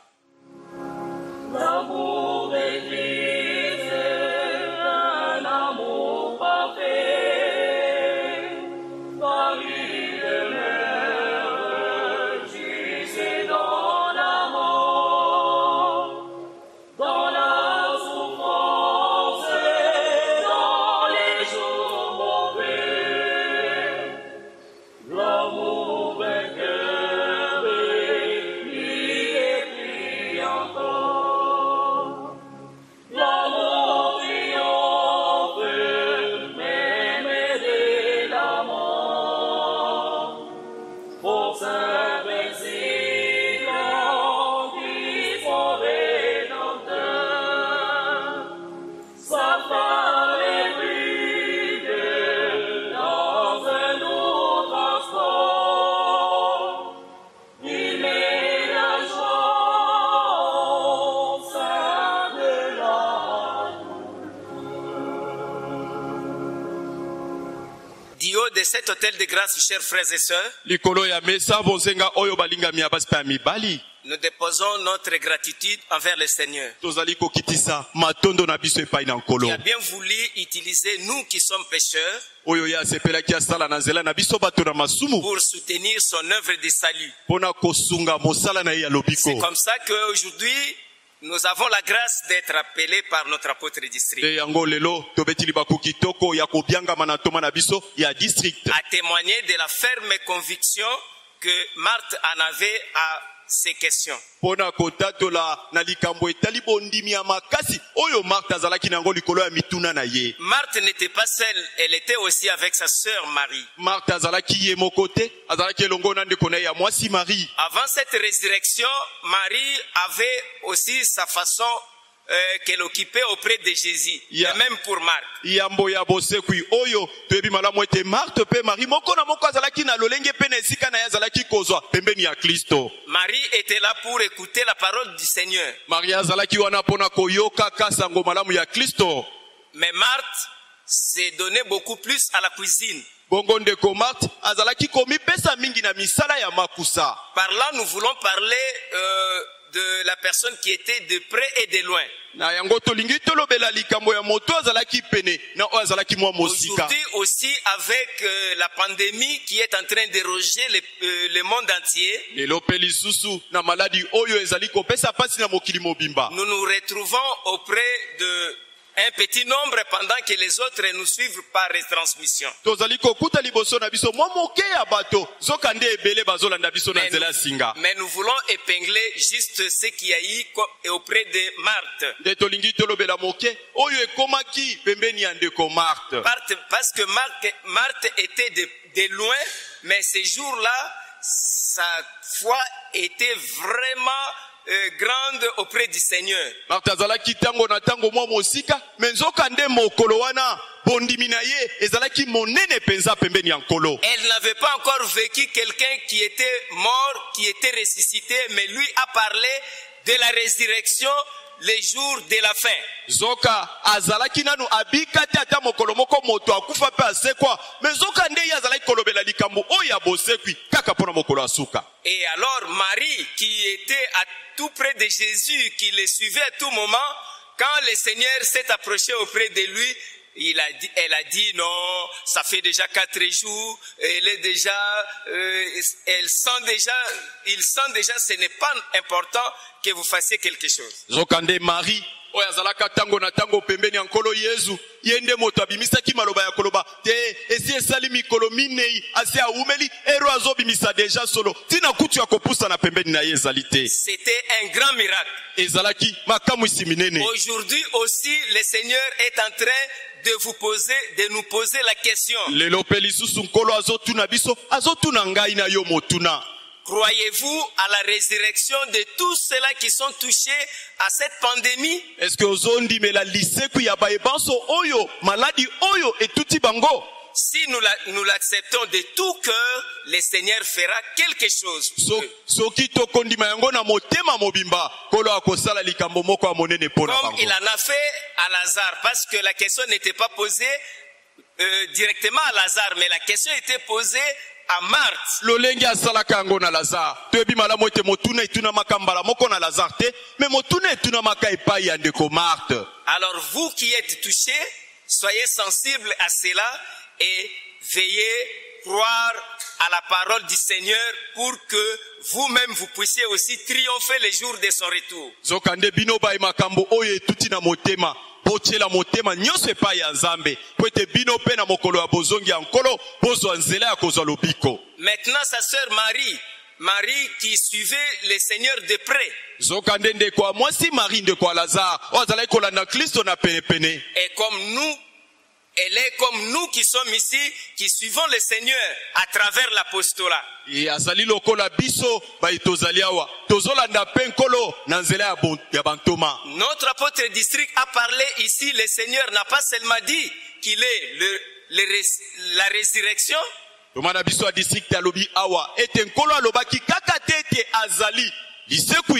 L'amour d'Église est un amour parfait. Paris demeure juste dans la mort, dans la souffrance et dans les jours mauvais. L'amour vainqueur est encore. L'amour triomphe, même de la mort. Pour s'invincible qui sont rédempteurs, sa femme est brûlée dans un autre transport. Il met la joie au sein de la Du haut de cet hôtel de grâce, chers frères et sœurs, likolo ya mesa bonzenga oyo balingami ya basi mpe ya mibali nous déposons notre gratitude envers le Seigneur tozali kokitisa matondo na biso epai na nkolo qui a bien voulu utiliser nous qui sommes pécheurs oyo ye asepelaki asala na nzela na biso bato na masumu pour soutenir son œuvre de salut. mpona kosunga mosala na ye ya lobiko. C'est comme ça qu'aujourd'hui, nous avons la grâce d'être appelés par notre apôtre district te yango lelo tobeti libaku kitoko ya kobiangama na ntoma na biso ya district à témoigner de la ferme conviction que Marthe en avait à ces questions. mpona kotatola na likambo etali bondimi ya makasi oyo Marthe azalaki nango likolo ya mituna na ye. Marthe n'était pas seule, elle était aussi avec sa sœur Marie. Marthe azalaki ye moko te, azalaki elongo na ndeko na ye ya mwasi Marie. Avant cette résurrection, Marie avait aussi sa façon qu'elle occupait auprès de Jésus, et même pour Marc. Yambo ya bosekwi oyo toyebi malamu ete Marthe pe Marie moko na moko azalaki na lolenge pe na esika na ye azalaki kozwa pembeni ya Kristo. Marie était là pour écouter la parole du Seigneur. Marie azalaki wana pona koyoka kasango malamu ya Kristo. Mais Marthe s'est donné beaucoup plus à la cuisine. Bongo ndeko Marthe azalaki komipesa mingi na misala ya makusa. Par là, nous voulons parler de la personne qui était de près et de loin. Na yango tolingi tolobela likambo ya moto azalaki pene na o azalaki mwa mosika. Aujourd'hui aussi avec la pandémie qui est en train de ronger le monde entier. Lelo pe lisusu na maladi oyo ezali kopesa pasi na mokili mobimba. Nous nous retrouvons auprès de un petit nombre pendant que les autres nous suivent par retransmission. Tozali kokuta liboso na biso mwa moke ya bato zokande ebele bazolanda biso na nzela singa. Mais nous voulons épingler juste ce qui a eu auprès de Marthe. De tolingi tolobela moke oyo ekomaki pembeni ya ndeko Marthe. Parce que Marthe était de loin, mais ces jours-là, sa foi était vraiment grande auprès du Seigneur. Marthe azalaki tango na tango mwa mosika menzokande mokolo wana bondimi na ye ezalaki monene penza pembeni ya nkolo. Elle n'avait pas encore vécu quelqu'un qui était mort, qui était ressuscité, mais lui a parlé de la résurrection les jours de la fin. Zoka azalaki nanu abikati ata mokolo moko moto akufa pe asekwa mais zoka nde azalaki kolobela likambo oya bosekwi kaka pona mokolo asuka. Et alors Marie qui était à tout près de Jésus, qui le suivait à tout moment, quand le Seigneur s'est approché auprès de lui, elle a dit non, ça fait déjà 4 jours, il sent déjà, ce n'est pas important que vous fassiez quelque chose. Zokande Marie oyo azalaka tango na tango pembeni ya nkolo Yesu yende moto abimisaki maloba ya koloba te esi esali mikolo minei asi aumeli ero azobimisa deja solo tina kutu ya kopusa na pembeni na ye ezali te. C'était un grand miracle. Ezalaki makamwisi minene. Aujourd'hui aussi le Seigneur est en train de nous poser la question. Lelo pe lisusu nkolo azotuna biso azotuna ngai na yo motuna. Croyez-vous à la résurrection de tous ceux-là qui sont touchés à cette pandémie? Est-ce que ozondi mela liseku ya baebanso oyo maladi oyo etuti bango? Si nous l'acceptons de tout cœur, le Seigneur fera quelque chose. Soki tokondima yango na motema mobimba kolo akosala likambo moko amonene pona bango. Comme il en a fait à Lazare, parce que la question n'était pas posée directement à Lazare, mais la question était posée à Marthe. Lolenge asalaka yango na Lazare. Toyebi malamu ete motuna etuna makambala moko na Lazare te, mais motuna etuna maka epai ya ndeko Marthe. Alors vous qui êtes touchés, soyez sensibles à cela et veillez croire à la parole du Seigneur pour que vous-même vous puissiez aussi triompher les jours de son retour. Zokande bino ba makambo oyo etuti na motema. Bochela motema nyose pa ya Nzambe po ete bino pe na mokolo ya bozongi ya nkolo bozwa nzela ya kozwa lobiko. Maintenant sa sœur Marie qui suivait le Seigneur de près. Zokande ndeko mwasi Marie ndeko Lazare ozalaki kolanda Kristo na pene pene. Et elle est comme nous qui sommes ici, qui suivons le Seigneur à travers l'apostolat. Et azali lokola biso ba itozali awa tozolanda pe nkolo na nzela ya bantoma. Notre apôtre district a parlé ici, le Seigneur n'a pas seulement dit qu'il est la résurrection. Tomana biso a district alobi awa ete nkolo alobaki kaka tete azali lisekwi.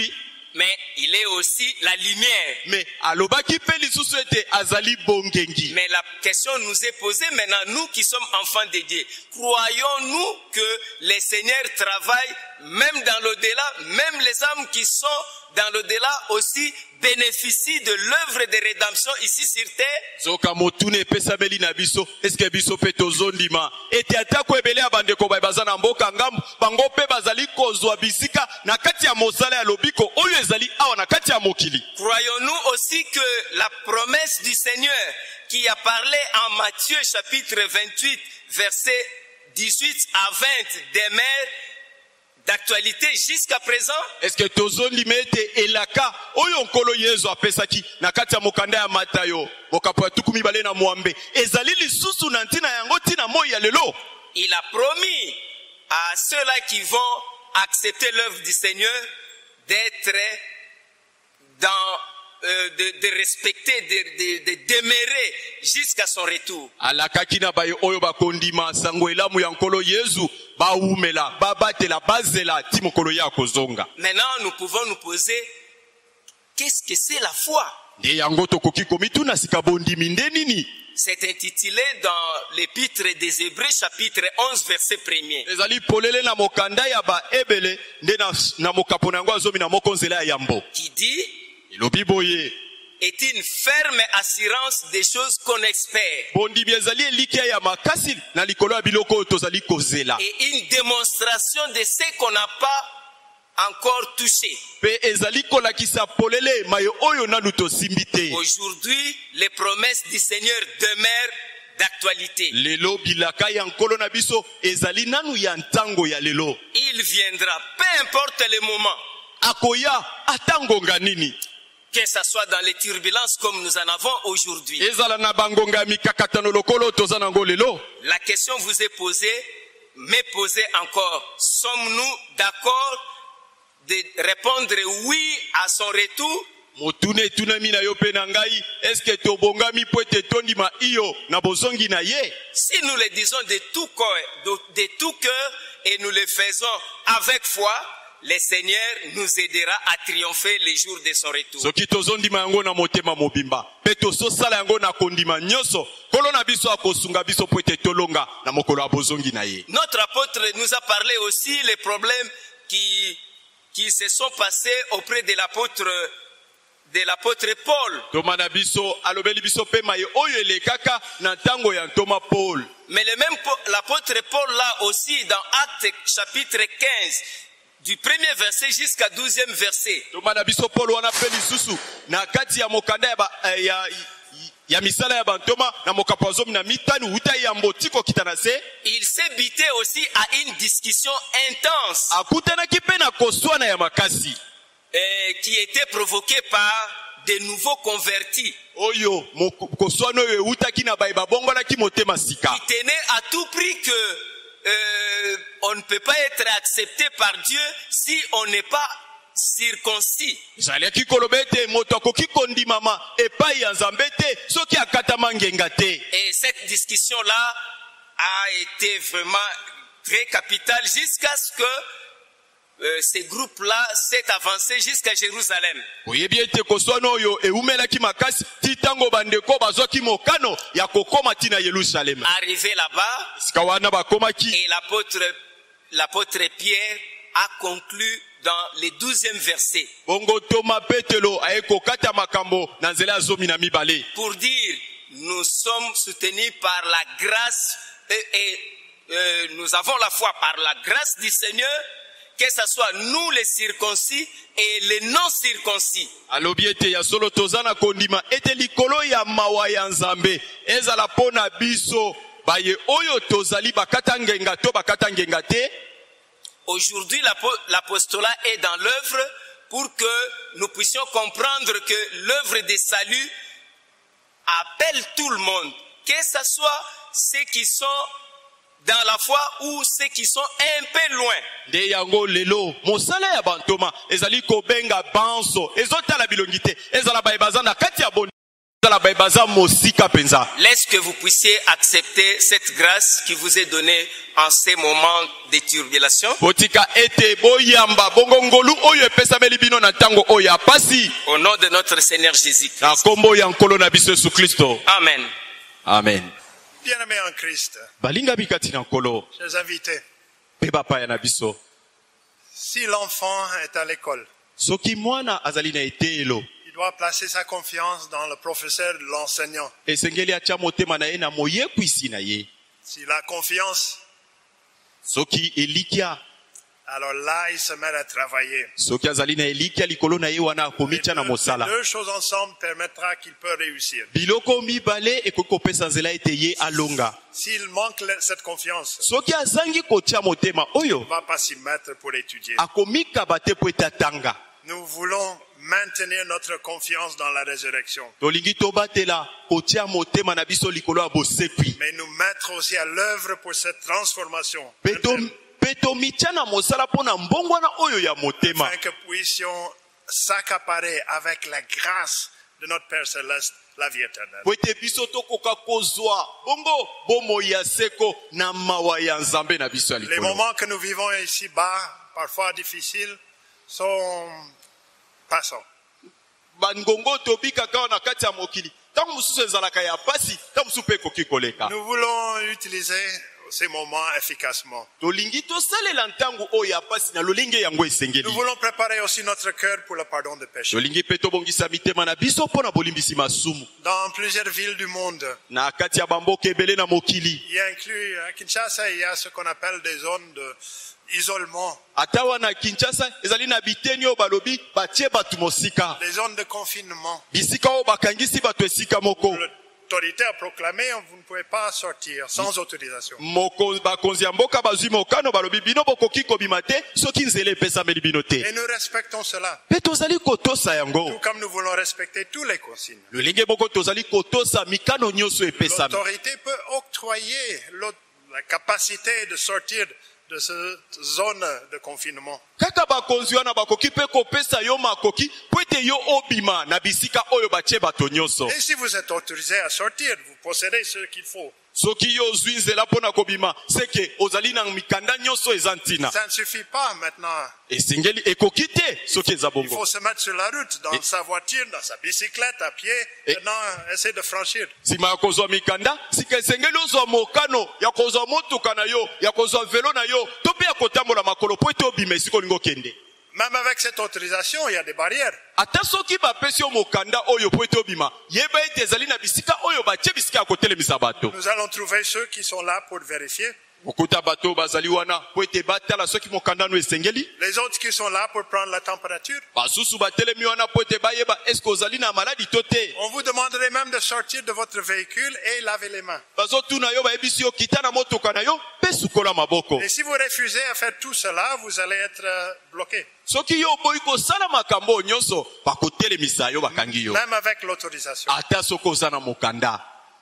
mais il est aussi la lumière. Mais alobaki pe lisusu ete azali bongengi. Mais la question nous est posée maintenant, nous qui sommes enfants de Dieu, croyons-nous que les seigneurs travaillent même dans l'au-delà, même les âmes qui sont dans l'au-delà aussi bénéficient de l'œuvre de rédemption ici sur terre? Zoka motune pesa beli na biso, eske biso pe tozondima ete atako ebele abandeko bazana mboka ngambu bango pe bazali kozwa bisika na kati ya mosala ya lobiko oyo ezali awa na kati ya mokili. Croyons-nous aussi que la promesse du Seigneur qui a parlé en Matthieu chapitre 28 verset 18 à 20 demeure d'actualité jusqu'à présent? Est-ce que tozondi mete elaka oyo nkolo Yesu apesaki na kati ya mokanda ya Matayo bokapo ya tukumi bale na mwambe ezali lisusu na ntina yango tina moi ya lelo? Il a promis à ceux-là qui vont accepter l'œuvre du Seigneur d'être dans de respecter, de demeurer jusqu'à son retour. Alakaki na baye oyo bakondima sango elamu ya nkolo Yesu baumela babatela bazela ti mokolo ya kozonga. Maintenant nous pouvons nous poser, qu'est-ce que c'est la foi? Nde yango tokoki komituna sika bondimi nde nini? C'est intitulé dans l'épître des Hébreux chapitre 11 verset 1er. Ezali polele na mokanda ya ba ebele nde na mokapo na yango azomi na mokonzela ya yambo. Qui dit Elobi boye est une ferme assurance des choses qu'on espère. Bondimi ezali elikia ya makasi na likolo ya biloko tozali kozela. Et une démonstration de ce qu'on n'a pas encore touché. Pe ezali kolakisa polele mayo oyo nanu tosimbite. Aujourd'hui, les promesses du Seigneur demeurent d'actualité. Lelo bilaka ya nkolo na biso ezali nanu ya ntango ya lelo. Il viendra, peu importe le moment. Akoya atangonga nini? Que ça soit dans les turbulences comme nous en avons aujourd'hui. La question vous est posée, mais posée encore. Sommes-nous d'accord de répondre oui à son retour? Si nous le disons de tout cœur et nous le faisons avec foi, le Seigneur nous aidera à triompher les jours de son retour. Notre apôtre nous a parlé aussi les problèmes qui se sont passés auprès de l'apôtre Paul. Mais le même l'apôtre Paul là aussi dans Actes chapitre 15 du premier verset jusqu'à 12e verset. Il s'est buté aussi à une discussion intense qui était provoquée par de nouveaux convertis qui tenaient à tout prix que on ne peut pas être accepté par Dieu si on n'est pas circoncis. Et cette discussion-là a été vraiment très capitale jusqu'à ce que ces groupes-là s'est avancé jusqu'à Jérusalem. Arrivé là-bas, et l'apôtre Pierre a conclu dans les 12e versets pour dire nous sommes soutenus par la grâce et nous avons la foi par la grâce du Seigneur, que ce soit nous les circoncis et les non circoncis. Aujourd'hui, l'apostolat est dans l'œuvre pour que nous puissions comprendre que l'œuvre des saluts appelle tout le monde, que ce soit ceux qui sont dans la foi ou ceux qui sont un peu loin. bazala baye baza mosika penza. Laisse que vous puissiez accepter cette grâce qui vous est donnée en ces moments de turbulation. Botika ete boyamba bongo ngolu oyo epesameli bino na ntango oyo ya pasi. Au nom de notre Seigneur Jésus-Christ. Na kombo ya nkolo na biso Yesu Kristo. Amen. Amen. Bien-aimés en Christ, Balinga bikati na nkolo. chers invités, Pe bapa ya na biso. si l'enfant est à l'école, Soki mwana azali na etelo. il doit placer sa confiance dans le professeur, l'enseignant. Esengeli atia motema na ye na moyekwisi na ye. S'il a confiance, Soki elikia. alors là, il se met à travailler. Soki azali na elikia likolo na ye wana Les akomitya na mosala. deux choses ensemble permettra qu'il peut réussir. Biloko mibale ekoki kopesa nzela ete ye alonga. S'il manque cette confiance, Soki azangi kotia motema oyo, il ne va pas s'y mettre pour étudier. akomikaba te po ete atanga. Nous voulons maintenir notre confiance dans la résurrection, Tolingi tobatela kotia motema na biso likolo ya bosekwi. mais nous mettre aussi à l'œuvre pour cette transformation, Pe tomitya na mosala mpo na mbongwana oyo ya motema. afin que puissions s'accaparer avec la grâce de notre Père Céleste la vie éternelle. Po ete biso tokoka kozwa bongo bomoi ya seko na mawa ya nzambe na biso ya Les likolo. moments que nous vivons ici-bas, parfois difficiles, sont passants. Bangongo tobikaka na kati ya mokili. Tango mosusu ezalaka ya pasi, tango mosusu mpe ekoki koleka. Nous voulons utiliser ces moments efficacement. Tolingi tosalela ntango oyo ya pasi na lolenge yango esengeli. Nous voulons préparer aussi notre cœur pour le pardon des péchés. Tolingi mpe tobongisa mitema na biso mpo na bolimbisi masumu. Dans plusieurs villes du monde, Na kati ya bamboka ebele na mokili. il y a inclus à Kinshasa, il y a ce qu'on appelle des zones d'isolement, Ata wana Kinshasa ezali na biteni oyo balobi batie bato mosika. des zones de confinement. Bisika oyo bakangisi bato esika moko. L'autorité a proclamé, vous ne pouvez pas sortir sans autorisation. Bakonzi ya mboka bazwi mokano balobi bino bokoki kobima te soki nzela epesameli bino te. Et nous respectons cela, Mpe tozali kotosa tout yango. comme nous voulons respecter tous les consignes. Lolenge moko tozali kotosa mikano nyonso epesami. L'autorité peut octroyer la capacité de sortir de cette zone de confinement. Kaka bakonzi wana bakoki mpe kopesa yo makoki po ete yo obima na bisika oyo batie bato nyonso. Et si vous êtes autorisé à sortir, vous possédez ce qu'il faut. Soki yo ozwi nzela mpo na kobima seke ozali na mikanda nyonso eza ntina. Ça ne suffit pas maintenant. Esengeli ekoki te soki eza Il bongo. faut se mettre sur la route, dans sa voiture, dans sa bicyclette, à pied. Maintenant, essayer de franchir. Nsima ya kozwa mikanda sika esengeli ozwa mokano ya kozwa motuka na yo ya kozwa velo na yo to mpe ya kotambola makolo po ete obima esika olingi okende. Même avec cette autorisation, il y a des barrières. Ata soki bapesi yo mokanda oyo po ete obima yeba ete ezali na bisika oyo batie bisika ya kotelemisa bato. Nous allons trouver ceux qui sont là pour vérifier. Okuta bato bazali wana po ete batala soki mokanda no esengeli. Les autres qui sont là pour prendre la température. Basusu batelemi wana po ete bayeba eske ozali na maladi to te. On vous demanderait même de sortir de votre véhicule et laver les mains. Bazotuna yo bayebisi yo kita na motoka na yo mpe sukola maboko. Et si vous refusez à faire tout cela, vous allez être bloqué. Soki yo boyi kosala makambo oyo nyonso bakotelemisa yo bakangi yo. Même avec l'autorisation. Ata soki oza na mokanda.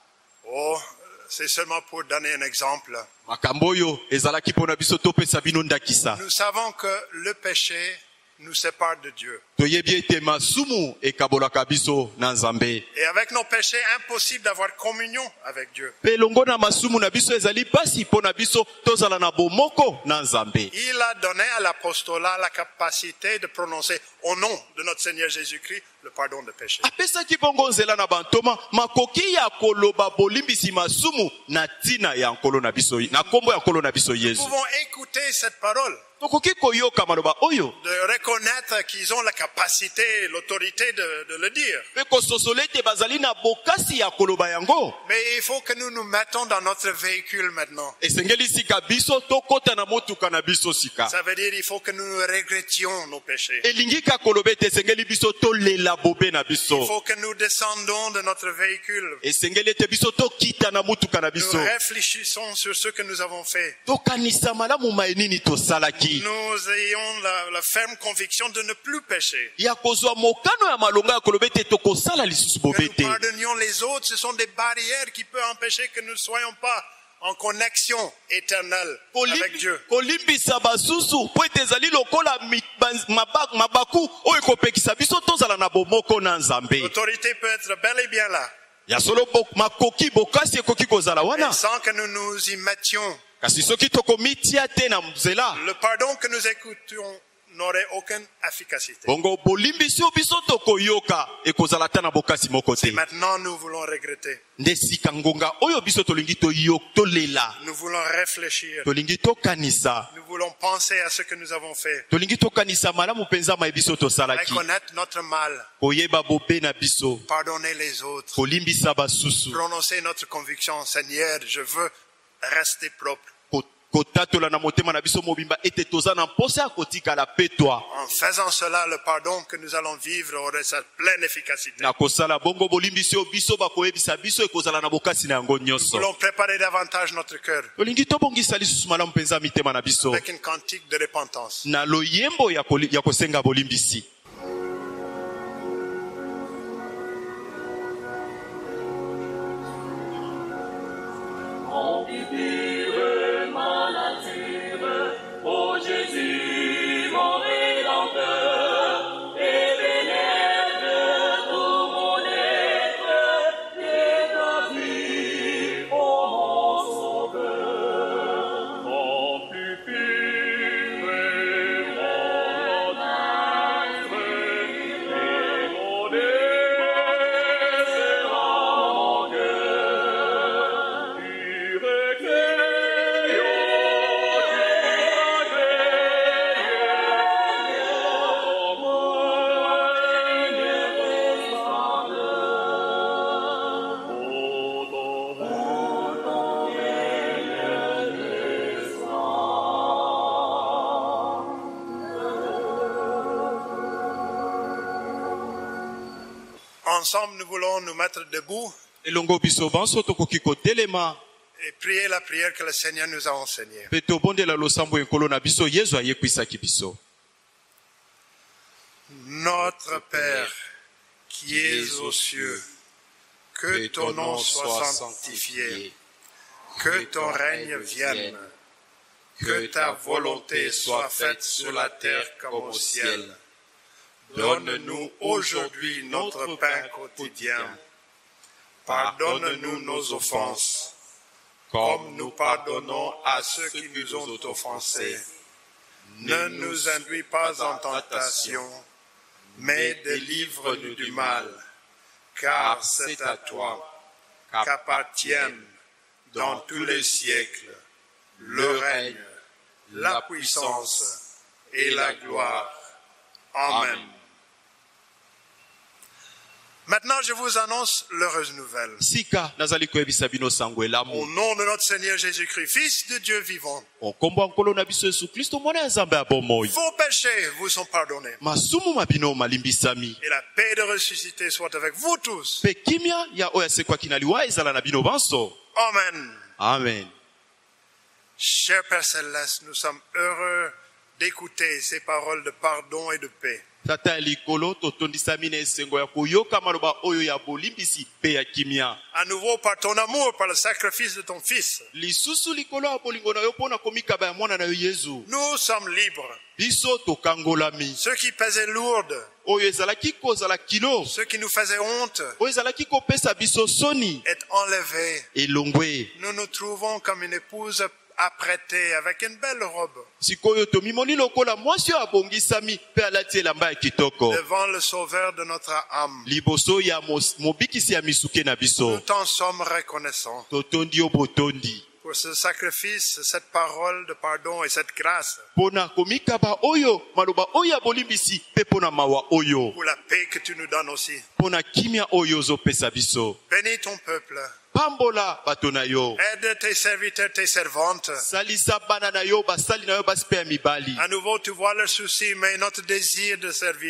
Oh, c'est seulement pour donner un exemple. Makambo oyo ezalaki mpo na biso topesa bino ndakisa. Nous savons que le péché nous sépare de Dieu. Toyebi ete masumu ekabolaka biso na Nzambe. Et avec nos péchés, impossible d'avoir communion avec Dieu. Pe elongo na masumu na biso ezali pasi mpo na biso tozala na bomoko na Nzambe. Il a donné à l'apostolat la capacité de prononcer au nom de notre Seigneur Jésus-Christ le pardon des péchés. Apesaki bongo nzela na bantoma makoki ya koloba bolimbisi masumu na tina ya nkolo na biso na kombo ya nkolo na biso Nous Yesu. pouvons écouter cette parole, Tokoki koyoka maloba oyo de reconnaître qu'ils ont la capacité, l'autorité de le dire. pe kososole ete bazali na bokasi ya koloba yango. Mais il faut que nous nous mettons dans notre véhicule maintenant. Esengeli sika biso tokota na motuka na biso sika. Ça veut dire qu'il faut que nous regrettions nos péchés. Elingi ka koloba ete esengeli biso tolela bobe na Il biso. faut que nous descendons de notre véhicule. Esengeli ete biso tokita na motuka na Nous biso. réfléchissons sur ce que nous avons fait. Tokanisa malamu maenini tosalaki. Nous ayons la ferme conviction de ne plus pécher. Ya kozwa mokano ya malonga ya koloba ete tokosala lisusu Que bobe nous te. pardonnions les autres, ce sont des barrières qui peuvent empêcher que nous ne soyons pas en connexion éternelle avec Dieu. kolimbisa basusu po ete ezali lokola mabaku oyo ekopekisa biso tozala na bomoko na Nzambe. L'autorité peut être bel et bien là. Ya solo makoki bokasi ekoki kozala wana. Et sans que nous nous y mettions, Kasi soki tokomitia te na mzela. le pardon que nous écoutions n'aurait aucune efficacité. Bongo bolimbisi o biso tokoyoka ekozala ta na bokasi moko te. Et maintenant nous voulons regretter. Ndesika ngonga oyo biso tolingi tolela. Nous voulons réfléchir. Tolingi tokanisa. Nous voulons penser à ce que nous avons fait. Tolingi tokanisa malamu penza maebiso tosalaki. Reconnaître notre mal. Koyeba bobe na biso. Pardonner les autres. Kolimbisa basusu. Prononcer notre conviction. Seigneur, je veux rester propre. Kotatola na motema na biso mobimba ete toza na mposa ya kotikala pe toi. En faisant cela, le pardon que nous allons vivre aurait sa pleine efficacité. Na kosala bongo bolimbisi o biso bakoyebisa biso ekozala na bokasi na yango Nous nyonso. voulons préparer davantage notre cœur Tolingi tobongisa lisusu malamu penza mitema na biso. avec une cantique de repentance. Na loyembo ya kosenga bolimbisi. Ô Jésus, mon Rédempteur, et vénère tout mon être, et ta vie, ô mon Sauveur. Mon plus pur et mon âme, et mon Dieu sera mon cœur. Tu recueilles Ensemble, nous voulons nous mettre debout Elongo biso banso tokoki kotelema. et prier la prière que le Seigneur nous a enseignée. Pe tobondela losambo ekolo na biso Yesu ayekwisaki biso. Notre Père, qui es aux cieux, que ton nom soit sanctifié, que ton règne vienne, que ta volonté soit faite sur la terre comme au ciel. Donne-nous aujourd'hui notre pain quotidien. Pardonne-nous nos offenses, comme nous pardonnons à ceux qui nous ont offensés. Ne nous induis pas en tentation, mais délivre-nous du mal, car c'est à toi qu'appartiennent dans tous les siècles le règne, la puissance et la gloire. Amen. Maintenant, je vous annonce l'heureuse nouvelle. Sika nazali koyebisa bino sango Au elamu. nom de notre Seigneur Jésus-Christ, Fils de Dieu vivant, Okombo ankolo na biso Yesu Kristo mwana ya Nzambe abomoi. vos péchés vous sont pardonnés. Masumu mabino malimbisami. Et la paix de ressuscité soit avec vous tous. Pe kimia ya oya sekwaki na liwa ezala na bino banso. Amen. Amen. Cher Père Céleste, nous sommes heureux d'écouter ces paroles de pardon et de paix. Tata ya likolo totondisami na esengo ya koyoka maloba oyo ya bolimbisi pe ya kimia. À nouveau, par ton amour, par le sacrifice de ton Fils, Lisusu likolo ya bolingo na yo pona komikaba ya mwana na yo Yesu. nous sommes libres. Biso tokangolami. Ceux qui pesaient lourdes, Oyo ezalaki kozala kilo. ceux qui nous faisaient honte, Oyo ezalaki kopesa biso soni. est enlevé. Elongwe. Nous nous trouvons comme une épouse apprêtée avec une belle robe Sikoyo tomimoni lokola mwasi oyo abongisami pe alati elamba ya kitoko. devant le Sauveur de notre âme. Liboso ya mobikisi ya misuke na Nous biso. t'en sommes reconnaissants Totondi yo botondi. pour ce sacrifice, cette parole de pardon et cette grâce, Pona komikaba oyo maloba oyo ya bolimbisi pe pona mawa oyo. pour la paix que tu nous donnes aussi. Pona kimia oyo ozopesa biso. Bénis ton peuple. Pambola bato na yo. Aide tes serviteurs, tes servantes. Salisa bana na yo basali na yo basi pe ya mibali. À nouveau, tu vois leurs soucis, mais notre désir de servir.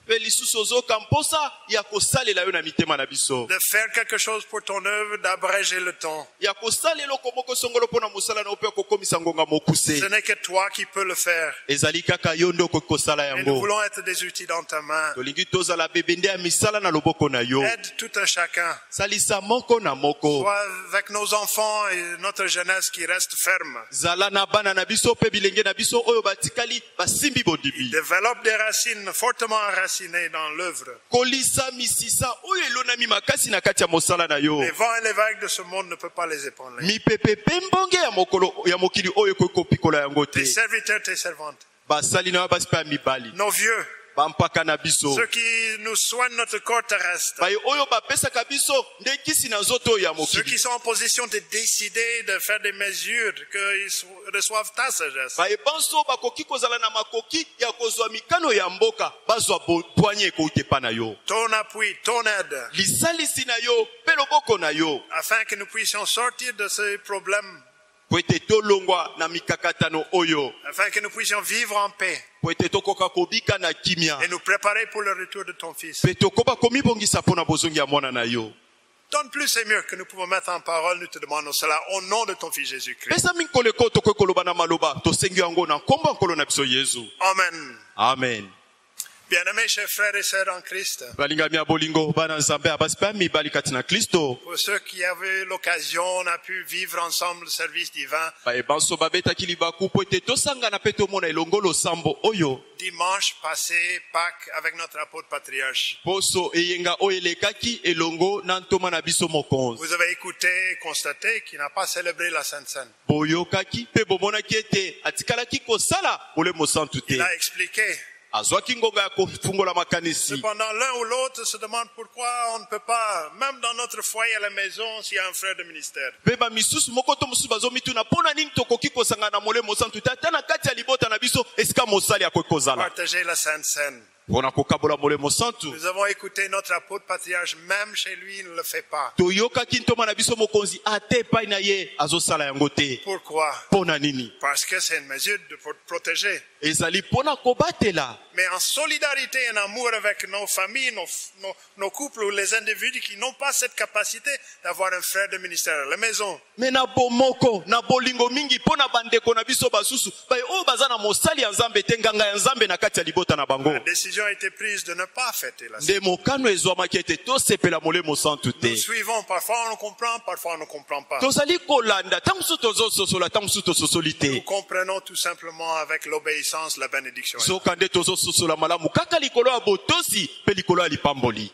Pe lisusu ozoka mposa ya kosalela yo na mitema na biso. de faire quelque chose pour ton œuvre, d'abréger le temps. Ya kosalela eloko moko songolo mpona mosala na yo mpe kokomisa ngonga mokuse. Ce n'est que toi qui peux le faire. Ezali kaka yo nde okoki kosala Et nous yango. voulons être des outils dans ta main. Tolingi tozala bebende ya misala na loboko na yo. Aide tout un chacun. Salisa moko na moko. Sois avec nos enfants et notre jeunesse qui reste ferme. Zala na bana na biso pe bilenge na biso oyo batikali basimbi bodibi. Développe des racines fortement enracinées dans l'œuvre. Kolisa misisa oyo elonami makasi na kati ya mosala na yo. Les vents et les vagues de ce monde ne peuvent pas les ébranler. Mipepe pe mbonge ya mokolo ya mokili oyo ekoki kopikola yango te. Tes serviteurs, tes servantes, Basali na yo basi pe ya mibali. nos vieux, Bampaka na biso. ceux qui nous soignent notre corps terrestre, Baye oyo bapesaka biso nde kisi na nzoto oyo ya ceux mokili. qui sont en position de décider de faire des mesures, qu'ils reçoivent ta sagesse. Baye banso bakoki kozala na makoki ya kozwa mikano ya mboka bazwa poigne ekouti epa na yo. Ton appui, ton aide, Lisalisi na yo pe loboko na yo. afin que nous puissions sortir de ces problèmes, Po ete tolongwa na mikakatano oyo. afin que nous puissions vivre en paix Po ete tokoka kobika na kimia. et nous préparer pour le retour de ton Fils. Pe tokoba komibongisa mpona bozongi ya mwana na yo. Donne plus et mieux que nous pouvons mettre en parole, nous te demandons cela au nom de ton Fils Jésus-Christ. Pesa minkolo eko tokoki koloba na maloba tosengi yango na nkombo ya nkolo na biso Yesu. Amen. Amen. Bien-aimés chers frères et sœurs en Christ, Balingami ya bolingo bana nzambe abasi pe ya mibali kati na Kristo. pour ceux qui avaient l'occasion, on a pu vivre ensemble le service divin Baye banso babetaki libaku po ete tosangana pe tomona elongo losambo oyo. dimanche passé, Pâques, avec notre apôtre patriarche. Poso eyenga oyo elekaki elongo na ntoma na biso mokonzi. Vous avez écouté et constaté qu'il n'a pas célébré la Sainte Seine. Boyokaki pe bomonaki ete atikalaki kosala bolemo santu te. Il a expliqué. Azwaki ngonga ya kofungola makanisi. Cependant, l'un ou l'autre se demande pourquoi on ne peut pas, même dans notre foyer à la maison, s'il y a un frère de ministère. Pe bamisusu moko to mosusu bazomituna mpona nini tokoki kosangana na molemo santu te ata na kati ya libota na biso esika mosali akoki kozala. Partager la Sainte Seine. Mpona kokabola molemo santu. Nous avons écouté notre apôtre patriarche, même chez lui, il ne le fait pas. Toyokaki ntoma na biso mokonzi ate epai na ye azosala yango te. Pourquoi? Mpona nini? Parce que c'est une mesure de protéger. Ezali mpona kobatela. Mais en solidarité et en amour avec nos familles, nos couples ou les individus qui n'ont pas cette capacité d'avoir un frère de ministère à la maison. Me na bomoko na bolingo mingi mpona bandeko na biso basusu baye oyo baza na mosali ya nzambe te nganga ya nzambe na kati ya libota na bango. La décision a été prise de ne pas fêter la Sainte. Nde mokano ezwamaki ete tosepela molemo santu te. Nous suivons, parfois on comprend, parfois on ne comprend pas. Tozali kolanda ntango mosusu tozososola ntango mosusu tososoli Nous te. comprenons tout simplement avec l'obéissance la bénédiction. Soka nde tozososola malamu kaka likolo ya botosi mpe likolo ya lipamboli.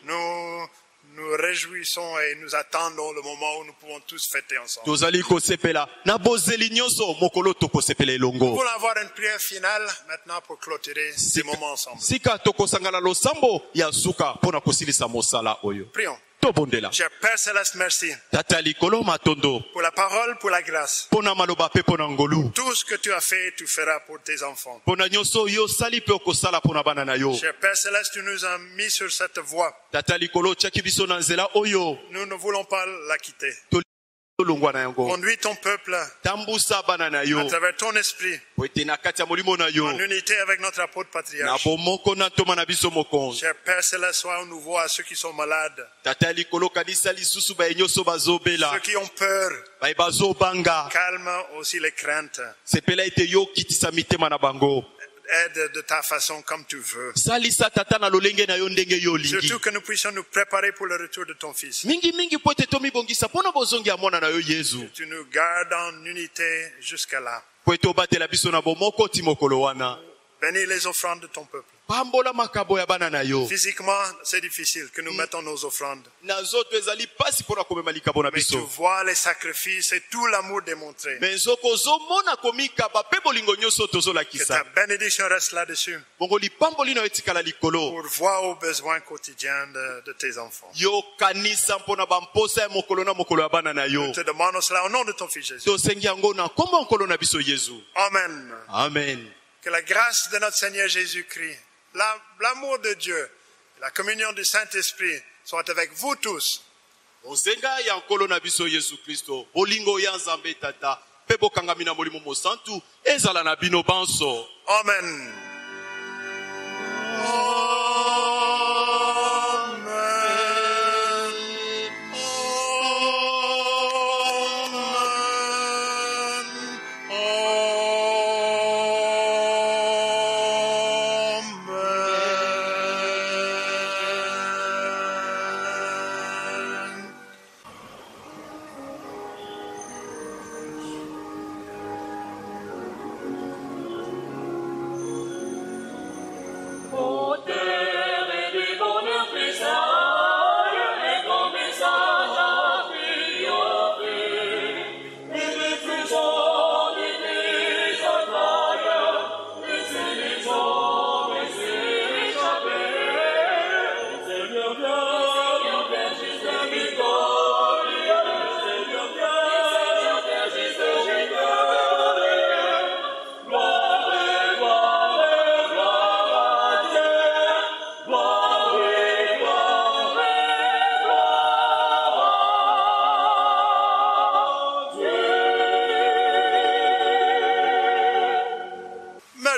Nous réjouissons et nous attendons le moment où nous pouvons tous fêter ensemble. Tozali kosepela na bozeli nyonso mokolo tokosepela Nous elongo. voulons avoir une prière finale maintenant pour clôturer ces moments ensemble. Sika tokosangana losambo ya suka mpona kosilisa mosala oyo. Prions. Tobondela. Cher Père Céleste, merci Tata likolo matondo pour la parole, pour la grâce. mpona maloba mpe mpona ngolu. Tout ce que tu as fait, tu feras pour tes enfants. Mpona nyonso oyo osali mpe okosala mpona bana na yo. Cher Père Céleste, tu nous as mis sur cette voie. Tata likolo otiaki biso na nzela oyo Nous ne voulons pas la quitter. tolongwa na yango. Conduis ton peuple Tambusa bana na yo à travers ton esprit, po ete na kati ya molimo na yo en unité avec notre apôtre na patriarche. bomoko na ntoma na biso mokonzi. Cher Père Céleste, sois au nouveau à ceux qui sont malades, Tata ya likolo kanisa lisusu baye nyonso bazobela ceux qui ont peur. baye bazobanga. Calme aussi les craintes. Sepela ete yo okitisa mitema na bango. Aide de ta façon comme tu veux. Salisa tata na lolenge na yo ndenge yo olingi. Surtout que nous puissions nous préparer pour le retour de ton Fils. mingi po ete tomibongisa mpona bozongi ya mwana na yo Yesu. Tu nous gardes en unité jusqu'à là. Po ete obatela biso na bomoko ti mokolo wana. Bénis les offrandes de ton peuple. Pambola makabo ya bana na yo. Physiquement, c'est difficile que nous mettons nos offrandes. Na nzoto ezali pasi mpona komema likabo na Mais tu biso. vois les sacrifices et tout l'amour démontré. Me nzoko ozomona komikaba mpe bolingo nyonso Que ta tozolakisa. bénédiction reste là-dessus Bongo lipamboli na yo etikala likolo. pour voir aux besoins quotidiens de tes enfants. Yo kanisa mpona bamposa ya mokolo na mokolo ya bana na yo. Nous te demandons cela au nom de ton Fils Jésus. Tosengi yango na nkombo ya nkolo na biso Yesu. Amen. Amen. Que la grâce de notre Seigneur Jésus-Christ, l'amour de Dieu, la communion du Saint-Esprit soient avec vous tous. Ozenga ya nkolo na biso Yesu Kristo. Bolingo ya Nzambe tata. Pe bokangami na molimo mosantu. Ezala na bino banso. Amen.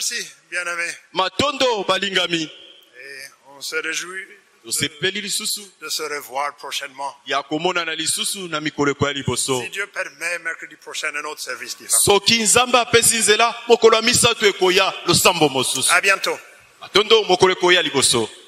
Merci, bien-aimés. Matondo balingami. Et on se réjouit Tosepeli lisusu. de se revoir prochainement. Ya komona na lisusu na mikoleko ya liboso. Si Dieu permet, mercredi prochain, un autre service différent. Soki nzambe apesi nzela mokolo ya misato ekoya losambo mosusu. À bientôt. Matondo mokolo ekoya liboso.